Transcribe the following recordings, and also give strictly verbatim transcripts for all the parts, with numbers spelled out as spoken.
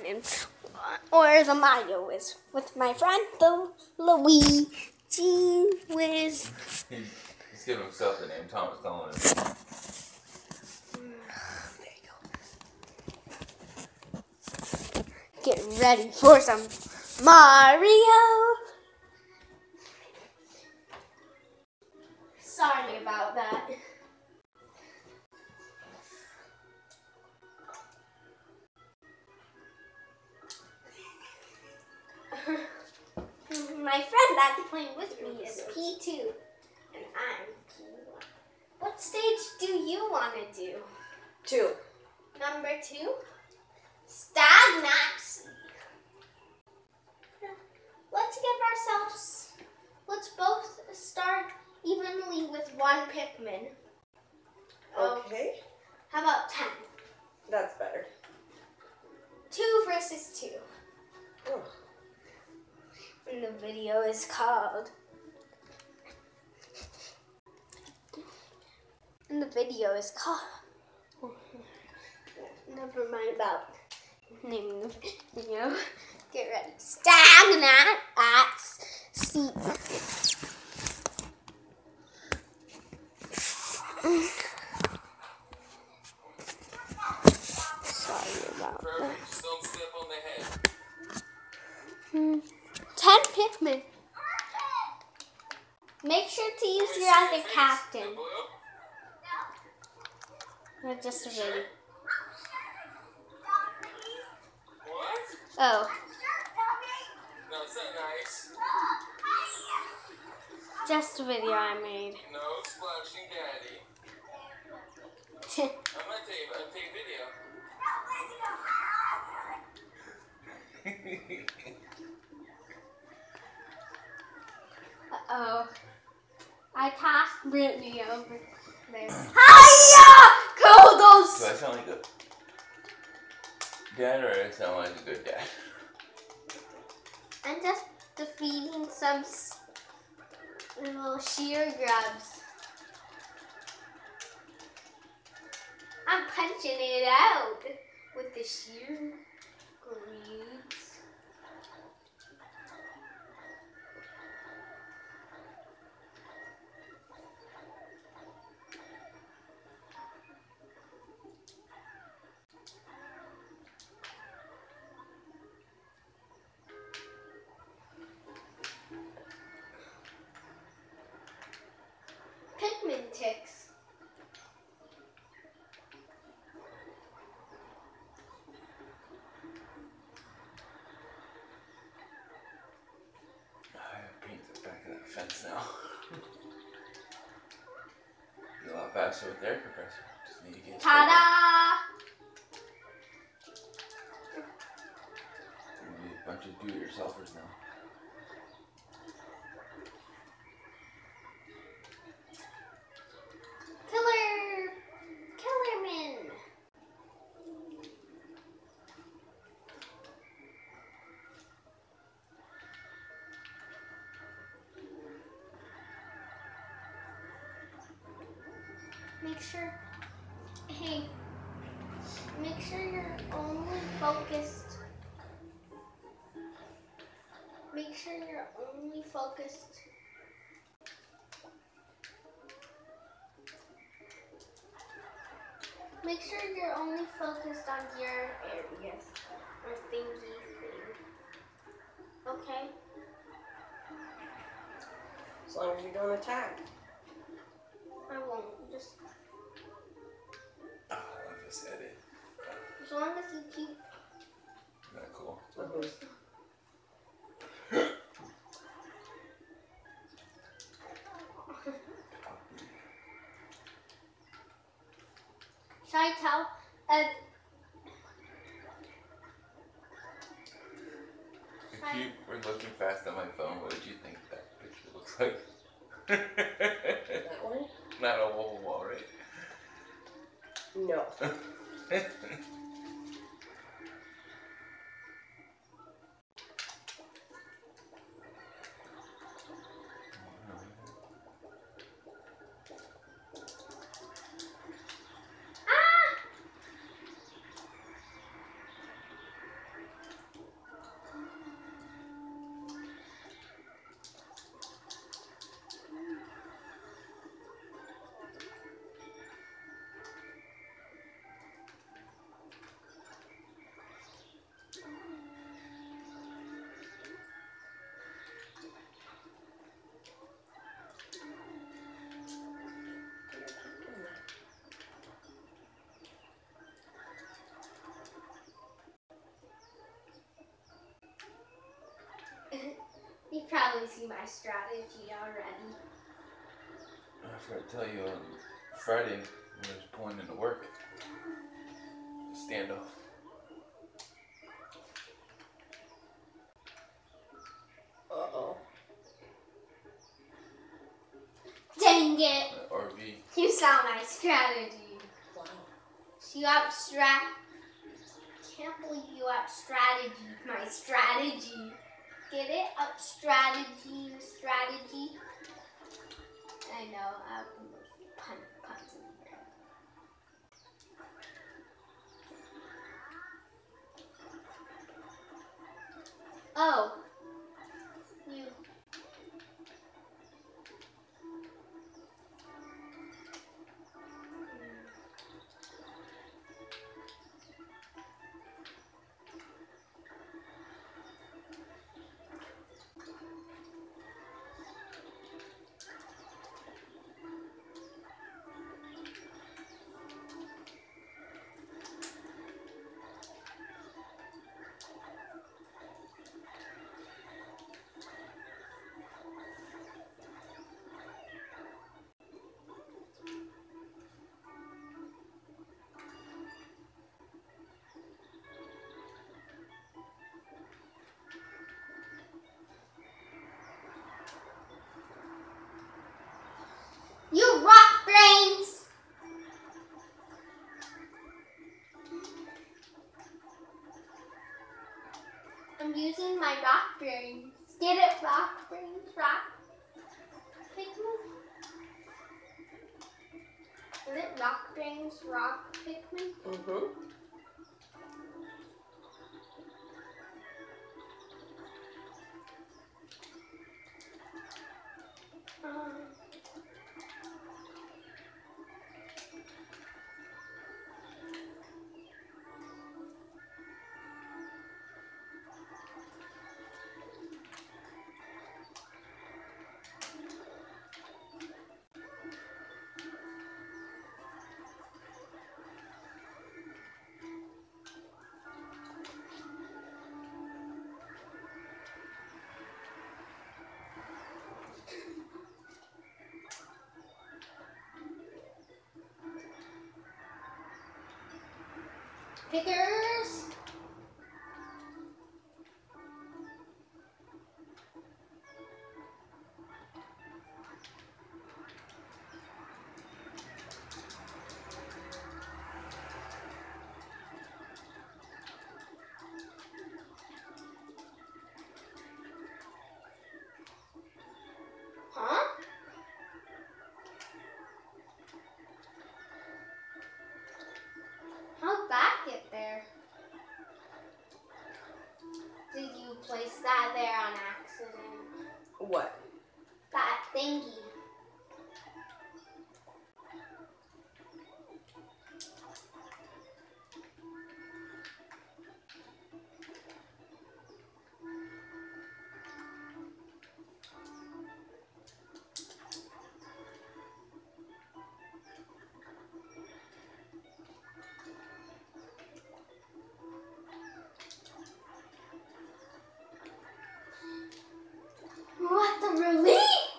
Pikmin, or the Mario Whiz, with my friend the Luigi Whiz. He's giving himself the name. Thomas calling him. There you go. Get ready for some Mario. Sorry about that. My friend that's playing with me is P two, and I'm P one. What stage do you want to do? Two. Number two? Stagnancy. Let's give ourselves, let's both start evenly with one Pikmin. Okay. Um, how about ten? That's better. Two versus two. Oh. And the video is called. And the video is called. Never mind about naming the video. Get ready. Stagnant at sea. Sorry about that. Just don't step on the head. Hmm. Ten Pikmin. Make sure to use your other captain. Or just a video. What? Oh. No, it's not nice. Just a video I made. No splashing daddy. I'm not taking, I'm taking video. Uh-oh. I passed Brittany over there. Hiya! Kodos! Do I sound like a dad, or I sound like a good dad? I'm just defeating some s- little shear grubs. I'm punching it out with the shear grubs. Pikmin ticks. I have paint the back of that fence now. You're a lot faster with there, Professor. Just need to get it. Ta-da! We'll be a bunch of do-it-yourselfers now. Killer! Killerman! Make sure, hey, make sure you're only focused. Make sure you're only focused. Make sure you're only focused on your areas or thingy thing. Okay? As long as you don't attack. I won't. Just Oh, I love this edit. as long as you keep. Isn't that cool? Mhm. Should I tell? Uh, If you were looking fast at my phone, what did you think that picture looks like? That one? Not a whole wall, right? No. probably see my strategy already. I forgot to tell you on Friday when I was pulling into work. Standoff. Uh-oh. Dang it! Uh, R V. You saw my strategy. Wow. You abstract. Can't believe you up strategy. My strategy. Get it? Up strategy. Strategy. I know. I'll pun puns in here. Oh. You. You rock brains! I'm using my rock brains. Get it, rock brains? Rock Pikmin? Is it rock brains? Rock Pikmin? Mm-hmm. Um. Pickers. Huh? How'd that get there? Did you place that there on accident? What? That thingy. What the relief?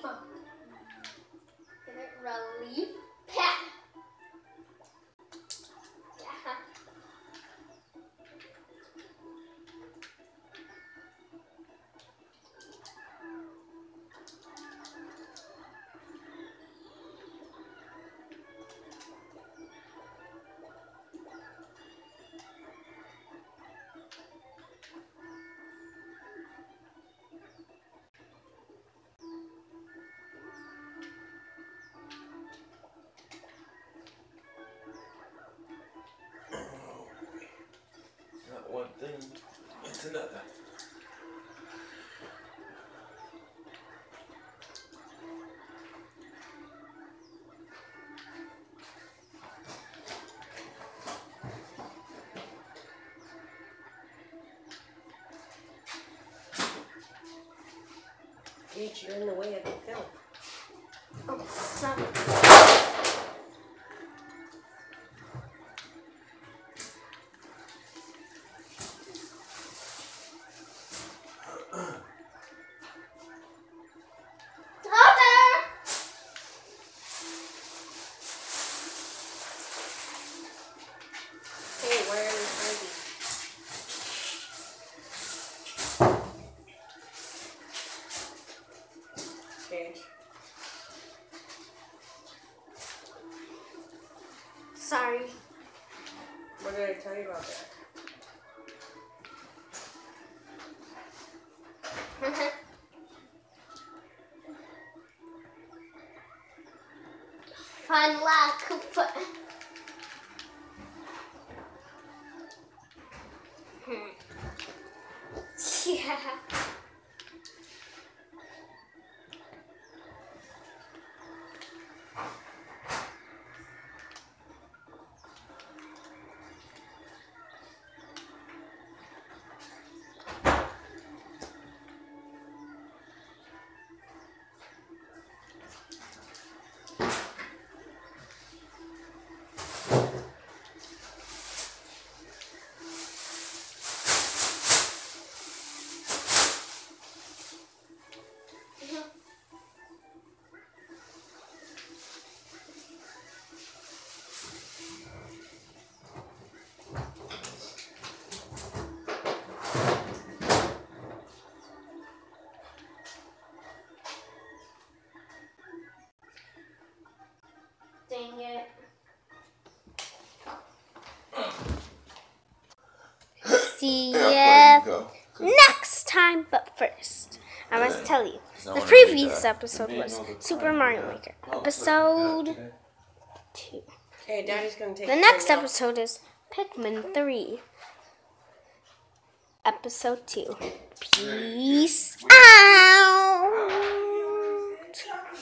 Get it? Relief? Pet. Yeah. Not one thing, it's another. Gage, you're in the way of the film. Oh, sorry. Fun luck. Hmm. Yeah. Dang it. See ya next time, but first, I must tell you, the previous episode was Super Mario Maker, episode two. Okay, Daddy's gonna take The next episode is Pikmin three, episode two. Peace out!